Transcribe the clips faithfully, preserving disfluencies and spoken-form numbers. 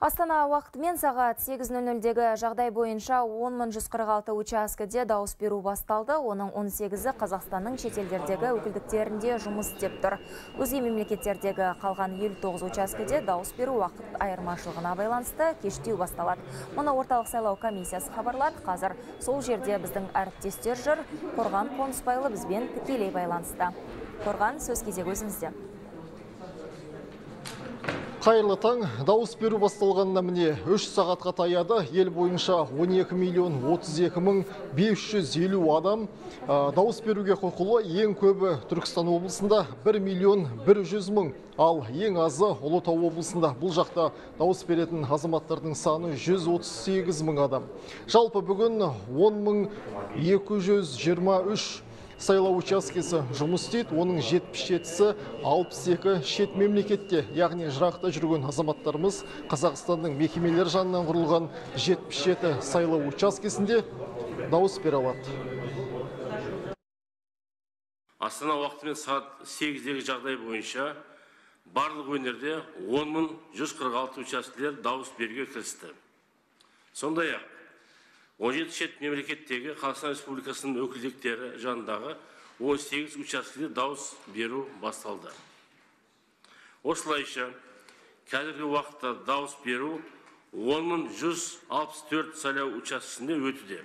Астана уақытымен сағат сегіз нөл нөлдегі жағдай бойынша он мың жүз қырық алты учаскеде дауыс беру басталды. Оның он сегізі Қазақстанның шетелдердегі өкілдіктерінде жұмыс істеп тұр. Өзге мемлекеттердегі қалған елу тоғыз учаскеде дауыс беру уақыт айырмашылығына байланысты кештеу басталады. Мұны орталық сайлау комиссиясы хабарлады. Қазір сол жерде біздің әріптестер жүр. Қорған Қонысбайлы бізбен тікелей байланысты. Қорған, сөз кезегі өзіңізде. Қайырлы таң, дауыс беру басталғанына міне үш сағатқа таяды. Ел бойынша он екі миллион отыз екі мың бес жүз елу адам дауыс беруге құқылы. Ең көбі Түркістан облысында бір миллион бір жүз мың, ал ең азы Ұлытау облысында. Бұл жақта дауыс беретін азаматтардың саны жүз отыз сегіз мың адам. Жалпы бүгін он мың екі жүз жиырма үш сайлау учаскесі жұмыс істейді. Оның жетпіс жетісі алпыс екі шет мемлекетте, яғни жырақта жүрген азаматтарымыз Қазақстанның мекемелер жанынан құрылған жетпіс жеті сайлау учаскесінде дауыс бере алады. Астана уақытымен сағат сегіздегі жағдай бойынша барлық өңірде он мың жүз қырық алты учаскелер дауыс беруге кірісті. Сондай-ақ он жеті шет мемлекеттегі Қазақстан Республикасының өкілдіктері жанындағы он сегіз учаскеде дауыс беру басталды. Осылайша қазіргі уақытта дауыс беру он мың жүз алпыс төрт сайлау учаскесінде өтуде.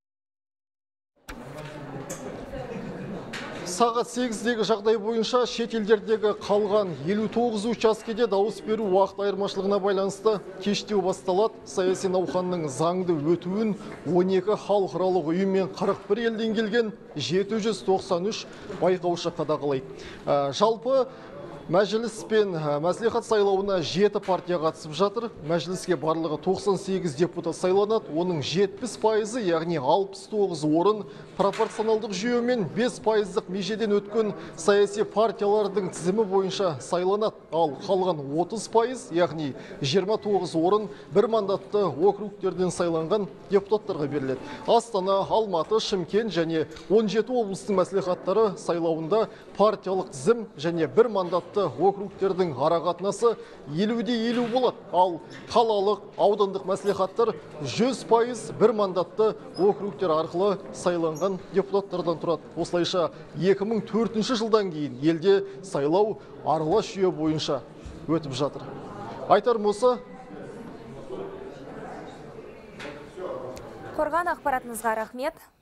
Сағат сегіздегі жағдай бойынша шетелдердегі қалған елу тоғыз учаскеде дауыс беру уақыт айырмашылығына байланысты кештеу басталады. Саяси науқанның заңды өтуін он екі халықаралық ұйым мен қырық бір елден келген жеті жүз тоқсан үш байқаушы қадағалайды. Жалпы мәжіліс пен мәслихат сайлауына жеті партия қатысып жатыр. Мәжіліске барлығы тоқсан сегіз депутат сайланады. Оның жетпіс пайызы, яғни алпыс тоғыз орын пропорционалдық жүйемен бес пайыздық межеден өткен саяси партиялардың тізімі бойынша сайланады. Ал қалған отыз пайыз, яғни жиырма тоғыз орын бір мандатты округтерден сайланған депутаттарға беріледі. Астана, Алматы, Шымкент және он жеті облыстың мәслихаттары сайлауында партиялық тізім және бір мандатты округтердің арақатынасы елуде елу болады. Ал қалалық аудандық мәслихаттар жүз пайыз бір мандатты округтер арқылы сайланған депутаттардан тұрады. Осылайша екі мың төртінші жылдан кейін елде сайлау аралас жүйе бойынша өтіп жатыр. Айтарым осы. Қорған, ақпаратыңызға рахмет.